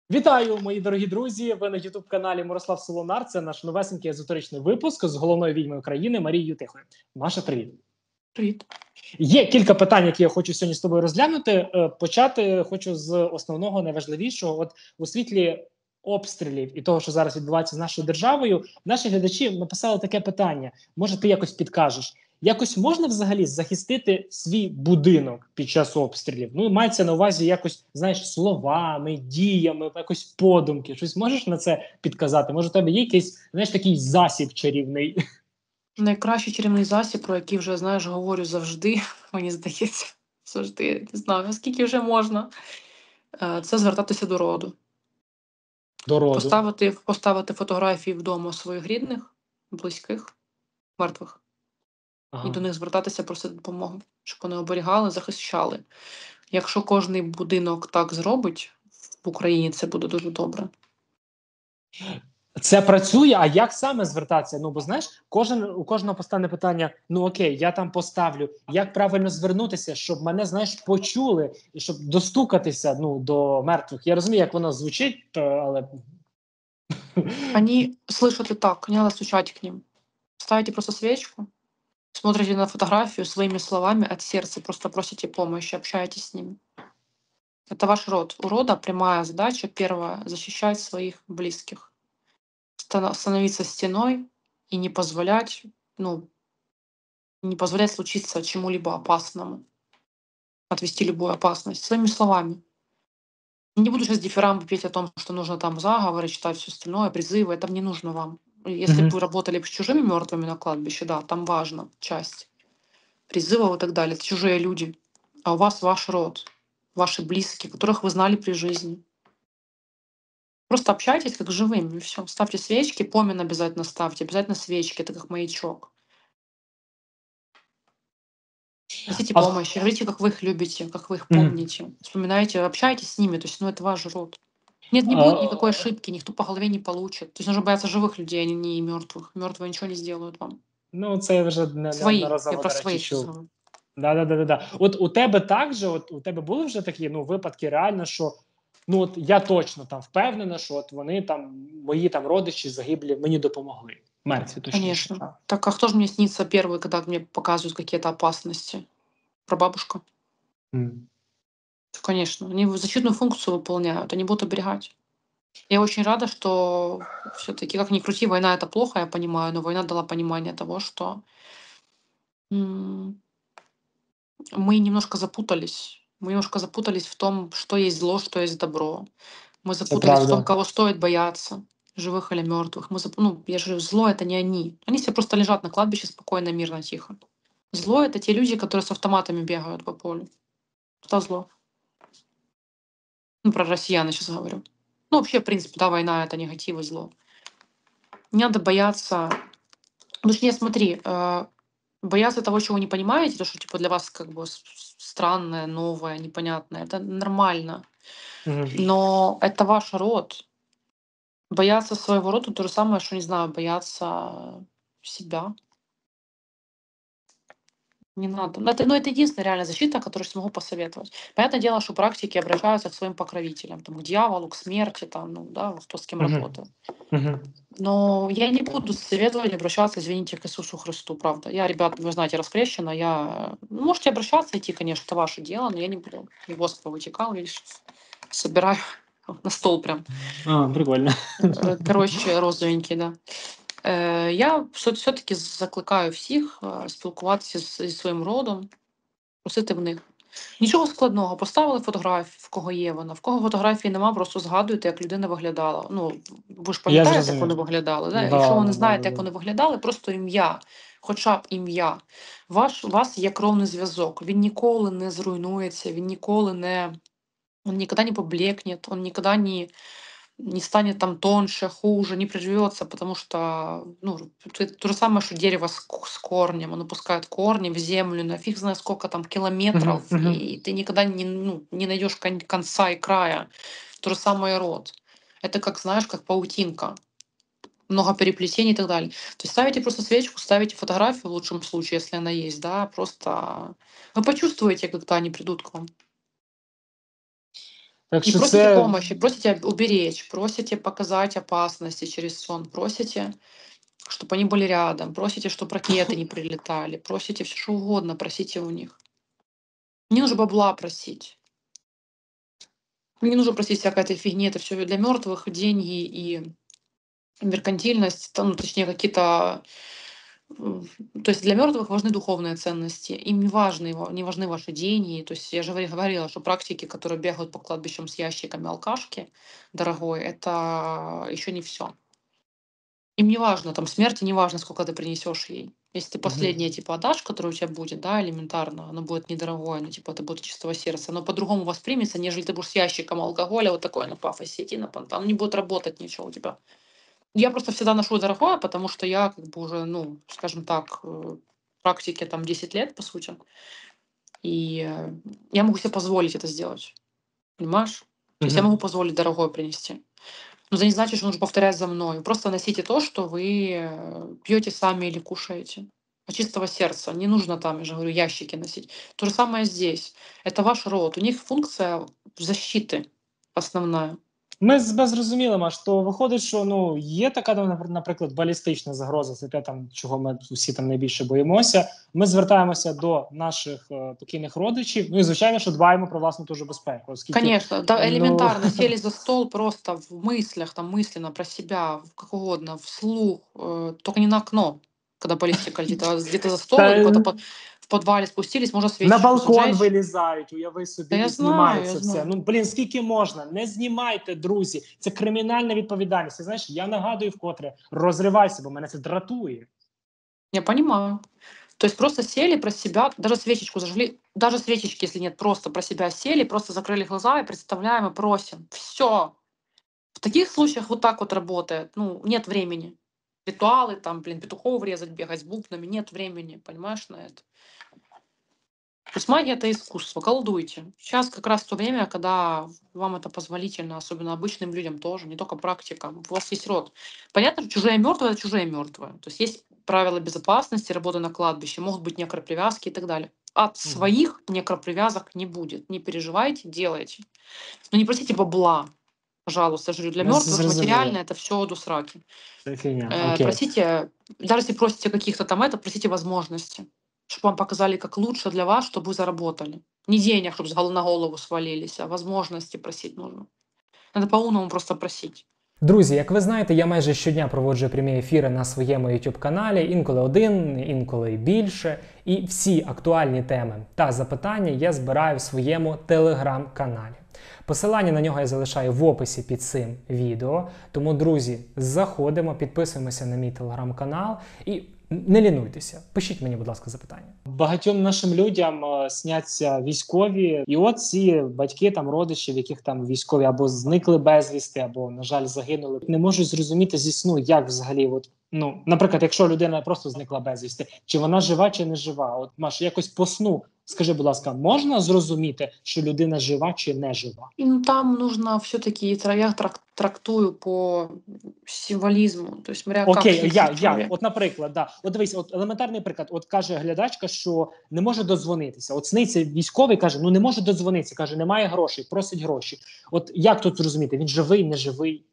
Вітаю, мої дорогі друзі! Ви на ютуб-каналі Мирослав Солонар. Це наш новесенький езотеричний випуск з головною відьмою країни Марією Тихою. Маша, привіт! Привіт. Є кілька питань, які я хочу сьогодні з тобою розглянути. Почати хочу з основного, найважливішого. От у світлі обстрілів і того, що зараз відбувається з нашою державою, наші глядачі написали таке питання. Може, ти якось підкажеш? Якось можна взагалі захистити свій будинок під час обстрілів? Ну, мається на увазі якось, знаєш, словами, діями, якось подумки. Щось можеш на це підказати? Може, у тебе є якийсь, знаєш, такий засіб чарівний? Найкращий чарівний засіб, про який вже, знаєш, говорю завжди, мені здається, завжди, не знаю, наскільки вже можна, це звертатися до роду. До роду. Поставити фотографії вдома своїх рідних, близьких, мертвих. І до них звертатися, просити допомогу, щоб вони оберігали, захищали. Якщо кожний будинок так зробить в Україні, це буде дуже добре. Це працює, а як саме звертатися? Ну, бо знаєш, у кожного постане питання: ну окей, я там поставлю, як правильно звернутися, щоб мене, знаєш, почули, і щоб достукатися до мертвих. Я розумію, як воно звучить, але Они слышат и так, не надо стучать к ним. Ставите просто свечку, смотрите на фотографию, своими словами от сердца просто просите помощи, общаетесь с ними. Это ваш род. У рода прямая задача первая — защищать своих близких. Становиться стеной и не позволять, не позволять случиться чему-либо опасному. Отвести любую опасность своими словами. Не буду сейчас дифирамбы петь о том, что нужно там заговоры, читать все остальное, призывы. Это не нужно вам. Если бы вы работали с чужими мертвыми на кладбище, да, там важна часть призывов и так далее. Это чужие люди. А у вас ваш род, ваши близкие, которых вы знали при жизни. Просто общайтесь как с живыми, и все. Ставьте свечки, помин обязательно ставьте, обязательно свечки, это как маячок. Просите А- помощи, говорите, как вы их любите, как вы их помните. Вспоминайте, общайтесь с ними, то есть, это ваш род. Нет, не будет никакой ошибки, никто по голове не получит. То есть нужно бояться живых людей, а не мертвых. Мертвые ничего не сделают вам. ну це я вже Свои. Я неодноразово, про до речі, своих чув. говорю. Да. От у тебе так же, от у тебе були вже такі випадки реально, що от я точно там впевнена, що от вони там, мої там родичі загиблі, мені допомогли. Мертві, точніше. Конечно. Так, а кто же мне снится первый, когда мне показывают какие-то опасности? Прабабушка. Конечно. Они защитную функцию выполняют, они будут оберегать. Я очень рада, что все-таки, как ни крути, война — это плохо, я понимаю, но война дала понимание того, что м, мы немножко запутались. Мы немножко запутались в том, что есть зло, что есть добро. Мы Це запутались в том, правда. кого стоит бояться, живых или мертвых. Я же говорю, зло — это не они. Они все просто лежат на кладбище спокойно, мирно, тихо. Зло — это те люди, которые с автоматами бегают по полю. Это зло. Ну, про россиян я сейчас говорю. Ну, вообще, в принципе, да, война — это негатив и зло. Не надо бояться. Точнее, смотри, бояться того, чего не понимаете, то, что типа для вас как бы странное, новое, непонятное, это нормально. Но это ваш род. Бояться своего рода — то же самое, что, не знаю, бояться себя. Не надо. Это единственная реальная защита, которую смогу посоветовать. Понятное дело, что практики обращаются к своим покровителям, там, к дьяволу, к смерти, там, кто с кем работает. Но я не буду советовать обращаться, извините, к Иисусу Христу, правда. Я, ребят, вы знаете, раскрещена, можете обращаться, идти, конечно, это ваше дело, но я не буду. И воск повытекал, видишь, собираю на стол прям. Прикольно. Короче, розовенький, да. Я все-таки закликаю всіх спілкуватися зі своїм родом, просити в них. Нічого складного, поставили фотографію, в кого є вона, в кого фотографії нема, просто згадуйте, як людина виглядала. Ви ж пам'ятаєте, як вони виглядали? Да? Якщо ви не знаєте, як вони виглядали, просто ім'я, хоча б ім'я. У вас є кровний зв'язок, він ніколи не зруйнується, він ніколи не поблекне, він ніколи не станет там тоньше, хуже, не приживется, потому что, это то же самое, что дерево с корнем. Оно пускает корни в землю на фиг знает сколько там километров, и ты никогда не найдешь конца и края. То же самое и род. Это как, знаешь, как паутинка. Много переплетений и так далее. То есть ставите просто свечку, ставите фотографию в лучшем случае, если она есть, да, просто вы почувствуете, когда они придут к вам. Так И що просите це помощи, просите уберечь, просите показать опасности через сон, просите, чтобы они были рядом, просите, чтобы ракеты не прилетали, просите все что угодно, просите у них. Не нужно бабла просить. Не нужно просить всякой этой фигни, это все для мертвых деньги и меркантильность, там, ну, точнее, какие-то. м, То есть для мертвых важны духовные ценности. Им не важны ваши деньги. То есть я же говорила, что практики, которые бегают по кладбищам с ящиками алкашки дорогой, это еще не все. Им не важно, там смерти не важно, сколько ты принесешь ей. Если ты Мгм. последнее типа отдашь, которое у тебя будет, да, элементарно, оно будет недорогое, ну типа это будет от чистого сердца, оно по-другому воспримется, нежели ты будешь с ящиком алкоголя вот такой на пафосе идти на понтан, не будет работать ничего у тебя. Я просто всегда ношу дорогое, потому что я как бы уже, ну, скажем так, в практике там 10 лет, по сути, и я могу себе позволить это сделать, понимаешь? То есть я могу Мгм. позволить дорогое принести. Но это не значит, что нужно повторять за мной. Просто носите то, что вы пьете сами или кушаете. От чистого сердца. Не нужно там, я же говорю, ящики носить. То же самое здесь. Это ваш род. У них функция защиты основная. Ми зрозуміли, Маш, то виходить, що ну є така, ну, наприклад, балістична загроза, це те, там, чого ми всі там найбільше боїмося. Ми звертаємося до наших покійних родичів. Ну і звичайно, що дбаємо про власну ту ж безпеку, оскільки Конечно, да, ну элементарно сели за стол просто в мыслях, там мысленно про себя, как угодно, вслух, только не на окно, когда баллистика летит, а где-то за стол или та куда-то в подвале спустились, можно на свечечку балкон зажечь. вилізають, уяви собі, Да і я знімають знаю, я це все. знаю. Ну блін, скільки можна? Не знімайте, друзі. Це кримінальна відповідальність. І, знаєш, я нагадую вкотре, розривайся, бо мене це дратує. Я понимаю. То есть просто сели про себя, даже свечечку зажгли, даже свечечки, если нет, просто про себя сели, просто закрыли глаза и представляем и просим. Все. В таких случаях вот так вот работает. Ну, нет времени. Ритуалы, там, блин, петухов резать, бегать с бубнами, нет времени, понимаешь, на это. То есть магия — это искусство, колдуйте. Сейчас как раз то время, когда вам это позволительно, особенно обычным людям тоже, не только практикам. У вас есть род. Понятно, что чужие мертвые — это чужие мертвые. То есть есть правила безопасности, работы на кладбище, могут быть некропривязки и так далее. От Мгм. своих некропривязок не будет. Не переживайте, делайте. Но не просите бабла, пожалуйста. Я же говорю, для Ми мертвых зрозуміли. материально это все до сраки. Це фігня. Окей. Просите, даже если просите каких-то там это, просите возможности, чтобы вам показали, как лучше для вас, чтобы вы заработали. Не денег, чтобы на голову свалились, а возможности просить нужно. Надо по-умному просто просить. Друзі, як ви знаєте, я майже щодня проводжу прямі ефіри на своєму YouTube каналі, інколи один, інколи й більше. І всі актуальні теми та запитання я збираю в своєму телеграм-каналі. Посилання на нього я залишаю в описі під цим відео. Тому, друзі, заходимо, підписуємося на мій телеграм-канал і не лінуйтеся. Пишіть мені, будь ласка, запитання. Багатьом нашим людям сняться військові, і от ці батьки, там родичі, в яких там військові або зникли безвісти, або на жаль загинули, не можуть зрозуміти зі сну, як взагалі, от ну, наприклад, якщо людина просто зникла безвісти, чи вона жива, чи не жива. От Маш, якось по сну, скажи, будь ласка, можна зрозуміти, що людина жива чи не жива? И ну, там нужно все-таки, я трактую по символизму, то есть смотря как Окей, жив я, человек. от, наприклад, да, от дивись, от елементарний приклад. От каже глядачка, що не може додзвонитися. От сниться військовий, каже, ну не може додзвонитися, каже, немає грошей, просить гроші. От як тут зрозуміти? Він живий, не живий?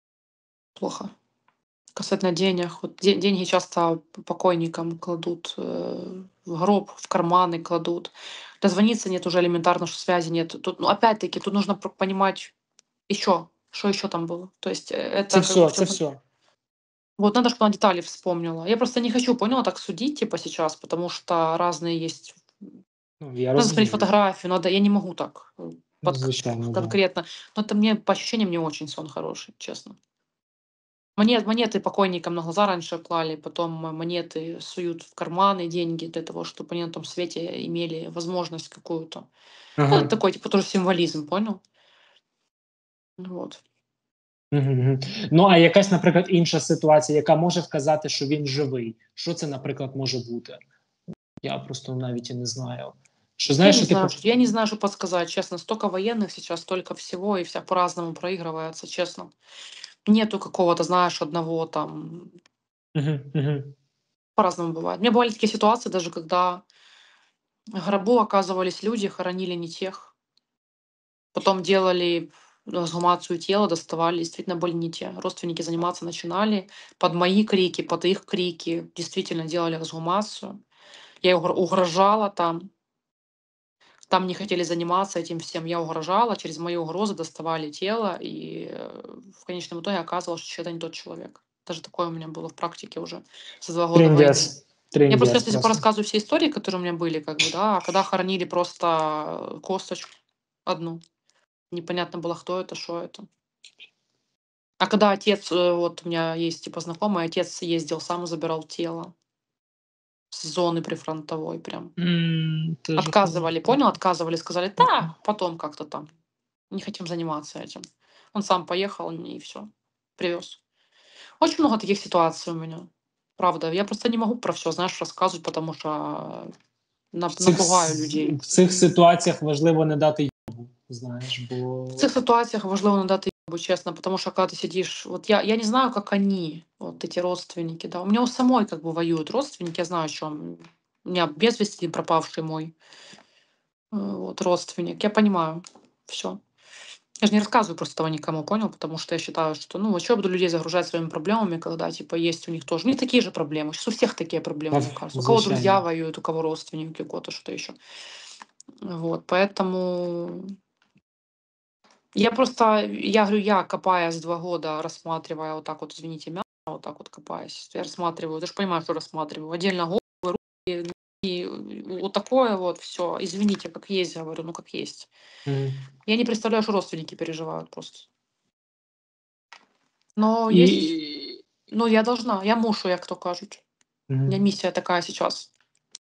Плохо. Касательно денег. Вот деньги часто покойникам кладут в гроб, в карманы кладут. Дозвониться нет уже элементарно, что связи нет. Тут, ну, опять-таки, тут нужно понимать еще, что еще там было. То есть Це это как бы все, все. це все. Вот надо, чтобы она детали вспомнила. Я просто не хочу, поняла, так судить, типа, сейчас, потому что разные есть. Ну, я Надо смотреть розумію. фотографию, надо, я не могу так Ну, звичайно, да. конкретно. Но это мне, по ощущениям, не очень сон хороший, честно. Монеты покойникам на глаза раньше клали, потом монеты суют в карманы, деньги для того, чтобы они на том свете имели возможность какую-то. Ну, это Ага. такой, типа, тоже символизм, понял? Вот. Мгм. Ну, а якась, наприклад, інша ситуація, яка може вказати, що він живий. Що це, наприклад, може бути? Я просто навіть і не знаю. Що знаєш, що типу. Я не знаю, что подсказать, честно. Столько военных сейчас, столько всего, и вся по-разному проигрывается, честно. Нету какого-то, знаешь, одного там. Мгм, мгм. По-разному бывает. У меня бывали такие ситуации, даже когда в гробу оказывались люди, хоронили не тех. Потом делали эксгумацию тела, доставали, действительно были не те. Родственники заниматься начинали под мои крики, под их крики. Действительно делали эксгумацию. Я угрожала там. Там не хотели заниматься этим всем. Я угрожала, через мои угрозы доставали тело, и в конечном итоге оказывалось, что это не тот человек. Даже такое у меня было в практике уже за 2 года войны. Трындец. Я просто Трындец сейчас просто. порассказываю все истории, которые у меня были, как бы, да, а когда хоронили просто косточку одну, непонятно было, кто это, что это. А когда отец, вот у меня есть типа знакомый, отец ездил, сам забирал тело с зоны прифронтовой прям. Це Отказывали, жахливо. понял? Отказывали, сказали, да, потом как-то там, не хотим заниматься этим. Он сам поехал и все, привез. Очень много таких ситуаций у меня. Правда, я просто не могу про все, знаешь, рассказывать, потому что напугаю людей. В цих ситуаціях важливо не дати йобу, знаєш, бо... В цих ситуациях важливо надати ебу, честно, потому что когда ты сидишь, вот я не знаю, как они, вот эти родственники, да, у меня у самой как бы воюют родственники, я знаю, что у меня без вести пропавший мой вот, родственник, я понимаю, все. Я же не рассказываю просто этого никому, понял? Потому что я считаю, что, ну, а что я буду людей загружать своими проблемами, когда, типа, есть у них тоже. У них такие же проблемы. Сейчас у всех такие проблемы, мне кажется. У кого друзья Звичайно. воюют, у кого родственники, у кого-то что-то еще. Вот, поэтому я просто, я говорю, я копаясь 2 года, рассматривая вот так вот, извините, мясо, вот так вот копаясь, я рассматриваю, ты же понимаешь, что рассматриваю, отдельно головы, руки, и вот такое вот все. Извините, как есть, говорю, ну как есть. Мгм. Я не представляю, что родственники переживают просто. Но есть, І... ну я должна, я мушу, як то кажуть. У меня Мгм. миссия такая сейчас.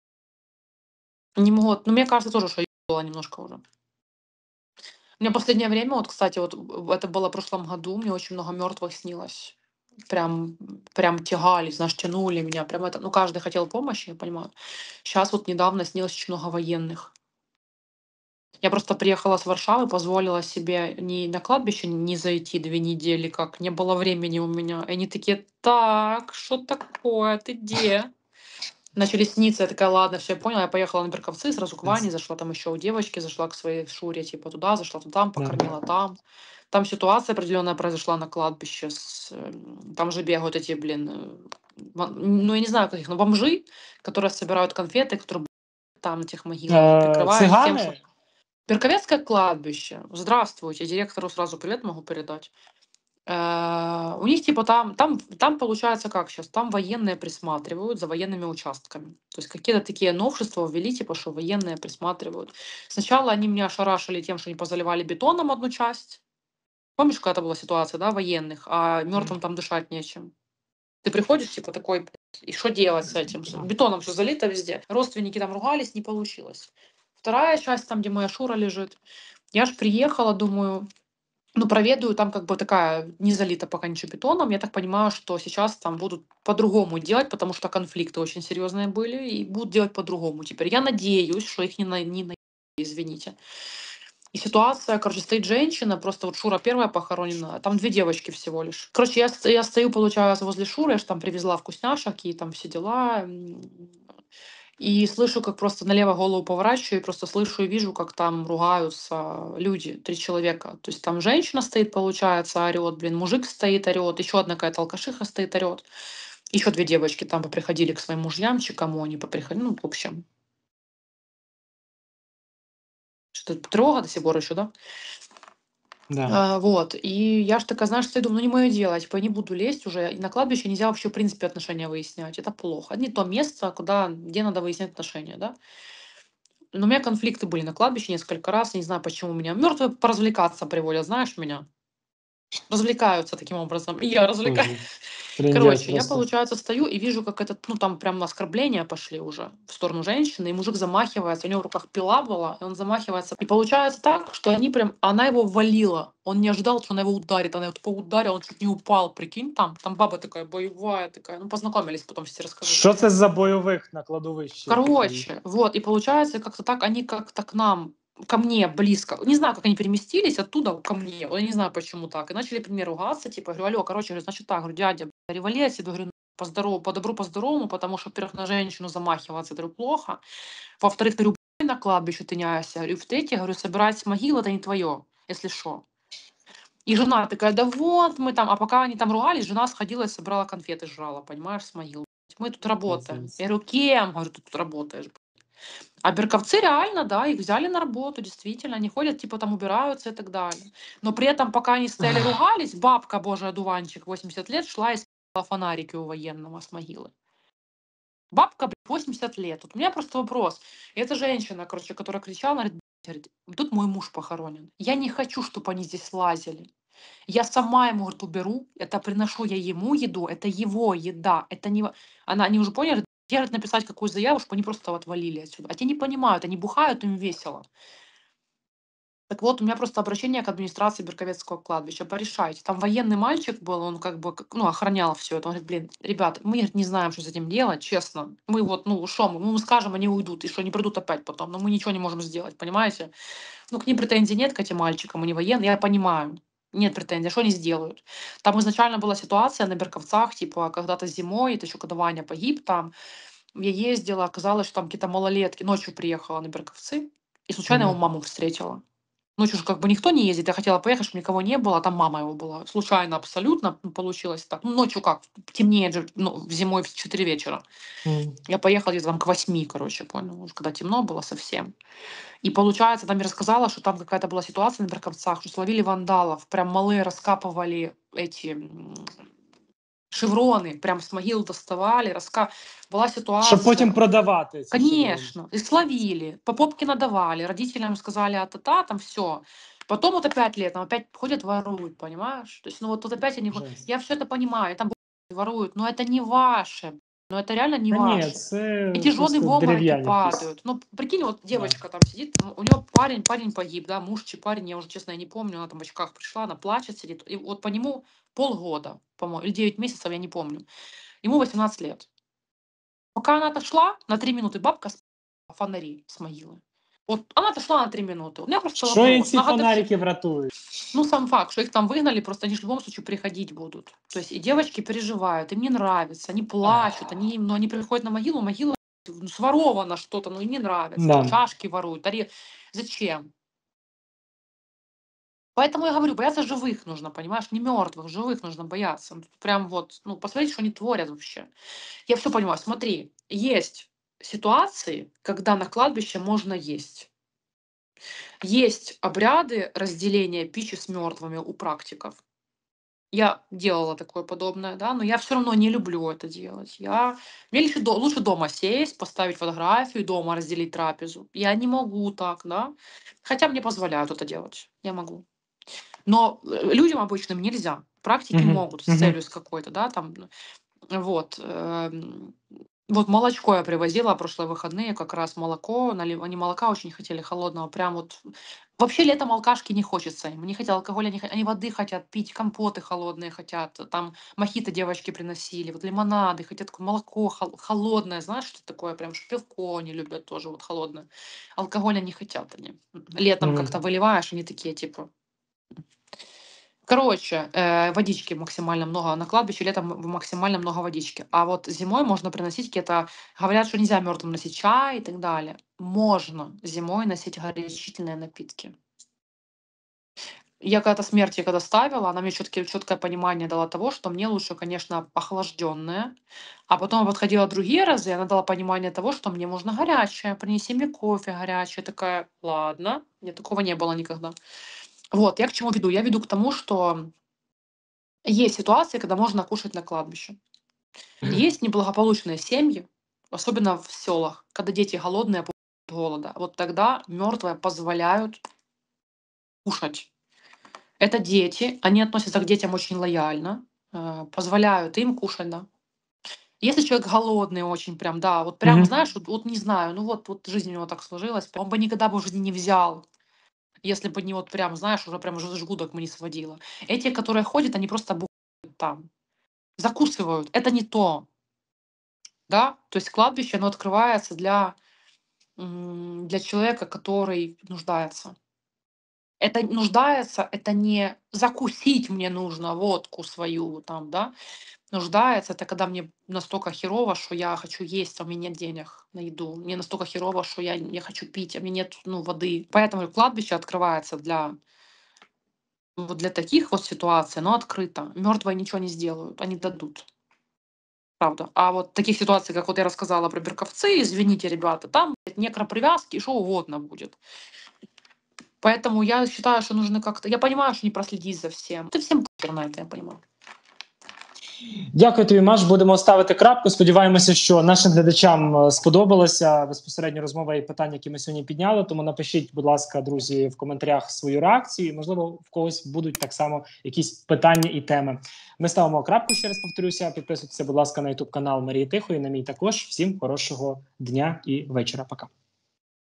Не могу, ну мне кажется тоже, что я была немножко уже. У меня последнее время, вот, кстати, вот это было в прошлом году, мне очень много мертвых снилось. Прям тягали, знаешь, тянули меня. Прям это, ну, каждый хотел помощи, я понимаю. Сейчас вот недавно снилось очень много военных. Я просто приехала с Варшавы, позволила себе не на кладбище не зайти 2 недели, как не было времени у меня. И они такие, так, что такое, ты где? Начали сниться, я такая, ладно, все, я поняла, я поехала на Берковцы, сразу к Ване, зашла там еще у девочки, зашла к своей Шуре, типа туда, зашла туда, покормила там. Там ситуация определенная произошла на кладбище, там же бегают эти, блин, ну я не знаю каких, но бомжи, которые собирают конфеты, которые там на тех могилах, прикрываясь тем, что... Цигани? Берковецкое кладбище, здравствуйте, директору сразу привет могу передать. У них типа там получается как сейчас, там военные присматривают за военными участками. То есть какие-то такие новшества ввели, типа, что военные присматривают. Сначала они меня ошарашили тем, что они позаливали бетоном одну часть. Помнишь, какая-то была ситуация, да, военных, а мертвым там дышать нечем. Ты приходишь, типа, такой, и что делать с этим? Бетоном все залито везде. Родственники там ругались, не получилось. Вторая часть, там, где моя Шура лежит. Я ж приехала, думаю, ну, проведаю, там как бы такая, не залита пока ничего бетоном. Я так понимаю, что сейчас там будут по-другому делать, потому что конфликты очень серьезные были, и будут делать по-другому теперь. Я надеюсь, что их не извините. И ситуация, короче, стоит женщина, просто вот Шура первая похоронена, там 2 девочки всего лишь. Короче, я стою, получается, возле Шуры, я ж там привезла вкусняшек и там все дела. И слышу, как просто налево голову поворачиваю, и просто слышу и вижу, как там ругаются люди, 3 человека. То есть там женщина стоит, получается, орет, блин, мужик стоит, орет, еще одна какая-то алкашиха стоит, орет. Еще 2 девочки там поприходили к своим мужьям, чи кому они поприходили, ну, в общем. Что-то тревога до сих пор еще, да? Да. Вот, и я ж такая, знаешь, стою, думаю, ну не мое дело, типа, я не буду лезть уже. И на кладбище нельзя вообще, в принципе, отношения выяснять. Это плохо. Это не то место, где надо выяснять отношения, да? Но у меня конфликты были на кладбище несколько раз. Я не знаю, почему меня мертвые поразвлекаться приводят, знаешь, меня. Развлекаются таким образом. И я развлекаюсь. Мгм. Трындец Короче, я, просто. получается, стою и вижу, как этот, ну, там прям оскорбления пошли уже в сторону женщины, и мужик замахивается, у него в руках пила была, и он замахивается. И получается так, что она его валила. Он не ожидал, что она его ударит. Она его тупо ударила, он чуть не упал, прикинь, там баба такая боевая такая. Ну, познакомились, потом все расскажу. Що це за бойових на кладовищі? такий? Короче, вот, и получается, как-то так они как-то ко мне близко. Не знаю, как они переместились оттуда ко мне. Я не знаю, почему так. И начали при мне ругаться, типа, говорю, алло, короче, говорю, значит так, говорю, дядя, ревали отсюда, говорю, по добру, по здоровому, потому что, во-первых, на женщину замахиваться, говорю, плохо. Во-вторых, говорю, на кладбище ты няся. Говорю, в-третьих, говорю, собирать с могил, это не твое. если что. И жена такая: да вот мы там, а пока они там ругались, жена сходила и собрала конфеты, жрала, понимаешь, с могил. Мы тут работаем. Я говорю: кем? Говорю, ты тут работаешь. А берковцы реально, да, их взяли на работу, действительно, они ходят, типа там убираются и так далее. Но при этом, пока они стояли ругались, бабка, божий одуванчик, 80 лет, шла и спала фонарики у военного с могилы. Бабка, блядь, 80 лет. Вот у меня просто вопрос. И эта женщина, короче, которая кричала, она говорит, тут мой муж похоронен. Я не хочу, чтобы они здесь лазили. Я сама ему, говорит, уберу. Это приношу я ему еду. Это его еда. Это не... Они уже поняли, я, говорит, написать какую заяву, чтобы они просто отвалили отсюда. А те не понимают, они бухают, им весело. Так вот, у меня просто обращение к администрации Берковецкого кладбища. Порешайте. Там военный мальчик был, он как бы, ну, охранял все это. Он говорит, блин, ребят, мы, говорит, не знаем, что с этим делать, честно. Мы вот, ну, что мы скажем, они уйдут, и что, они придут опять потом. Но мы ничего не можем сделать, понимаете? Ну, к ним претензий нет, к этим мальчикам, они военные, я понимаю. Нет претензий, а что они сделают? Там изначально была ситуация на Берковцах, типа, когда-то зимой, это еще когда Ваня погиб там, я ездила, оказалось, что там какие-то малолетки, ночью приехала на Берковцы, и случайно его маму встретила. Ночью же как бы никто не ездит. Я хотела поехать, чтобы никого не было, а там мама его была. Случайно абсолютно получилось так. Ну, ночью как? Темнеет же, ну, зимой в 4 вечера. Я поехала где-то там к 8, короче, понял, уже когда темно было совсем. И получается, там мне рассказала, что там какая-то была ситуация на Берковцах, что словили вандалов, прям малые раскапывали эти шевроны, прям с могил доставали, была Щоб ситуация. потім продавати ці шеврони. Конечно, и словили, по попке надавали, родителям сказали а-та-та, там все. Потом вот опять летом, опять ходят, воруют, понимаешь? То есть, ну вот тут опять они... Жесть. Я все это понимаю, там воруют, но это не ваше, но это реально не Та ні, ваше. це Эти жены просто в обмороке дерев'яні. падают. Ну, прикинь, вот девочка там сидит, у нее парень погиб, да, муж чи парень, я уже, честно, я не помню, она там в очках пришла, она плачет, сидит, и вот по нему полгода, по-моему, или 9 месяцев, я не помню. Ему 18 лет. Пока она отошла, на 3 минуты бабка фонари с могилы. Вот она отошла на 3 минуты. У меня просто Що і вопрос. ці фонарики врятують? Ну, сам факт, что их там выгнали, просто они же в любом случае приходить будут. То есть и девочки переживают, им не нравится, они плачут, они приходят на могилу, могила своровано что-то, но им не нравится. Да. Чашки воруют, Зачем? Поэтому я говорю, бояться живых нужно, понимаешь? Не мертвых, живых нужно бояться. Ну, тут прям вот, ну, посмотрите, что они творят вообще. Я все понимаю. Смотри, есть ситуации, когда на кладбище можно есть. Есть обряды разделения пищи с мертвыми у практиков. Я делала такое подобное, да, но я все равно не люблю это делать. Мне лучше дома сесть, поставить фотографию, дома разделить трапезу. Я не могу так, да. Хотя мне позволяют это делать. Я могу. Но людям обычным нельзя. Практики могут с целью с какой-то, да, там. Вот. Вот молочко я привозила прошлые выходные, как раз молоко. Они молока очень хотели холодного, прям вот. Вообще летом алкашки не хочется им. Не хотят алкоголя, они воды хотят пить, компоты холодные хотят. Там мохито девочки приносили, вот лимонады, хотят такое молоко холодное. Знаешь, что такое? Прям пивко они любят тоже вот холодное. Алкоголя не хотят они. Летом как-то выливаешь, они такие типа... Короче, водички максимально много на кладбище, летом максимально много водички. А вот зимой можно приносить какие-то... Говорят, что нельзя мертвым носить чай и так далее. Можно зимой носить горячительные напитки. Я когда-то смерти, когда ставила, она мне четкое понимание дала того, что мне лучше, конечно, охлажденное. А потом я подходила другие разы, и она дала понимание того, что мне можно горячее. Принеси мне кофе горячее. Такая, ладно, мне такого не было никогда. Вот, я к чему веду? Я веду к тому, что есть ситуации, когда можно кушать на кладбище. Есть неблагополучные семьи, особенно в селах, когда дети голодные от голода. Вот тогда мертвые позволяют кушать. Это дети, они относятся к детям очень лояльно, позволяют им кушать, да. Если человек голодный очень прям, да, вот прям, знаешь, вот не знаю, ну вот жизнь у него так сложилась, он бы никогда бы в жизни не взял, если бы не вот прям, знаешь, уже прям желудок бы не сводило. Эти, которые ходят, они просто бухают там, закусывают. Это не то, да. То есть кладбище, оно открывается для человека, который нуждается. Это нуждается, это не закусить мне нужно водку свою там, да. Нуждается, это когда мне настолько херово, что я хочу есть, а у меня нет денег на еду. Мне настолько херово, что я хочу пить, а у меня нет, ну, воды. Поэтому кладбище открывается для вот для таких вот ситуаций, но открыто. Мертвые ничего не сделают, они дадут. Правда. А вот таких ситуаций, как вот я рассказала про Берковцы, извините, ребята, там некропривязки и что угодно будет. Поэтому я считаю, что нужно как-то... Я понимаю, что не проследить за всем. Ты всем похер на это, я понимаю. Дякую тобі, Маш. Будемо ставити крапку. Сподіваємося, що нашим глядачам сподобалася безпосередньо розмова і питання, які ми сьогодні підняли. Тому напишіть, будь ласка, друзі, в коментарях свою реакцію. Можливо, в когось будуть так само якісь питання і теми. Ми ставимо крапку, ще раз повторюся. Підписуйтеся, будь ласка, на YouTube канал Марії Тихої, на мій також. Всім хорошого дня і вечора. Пока.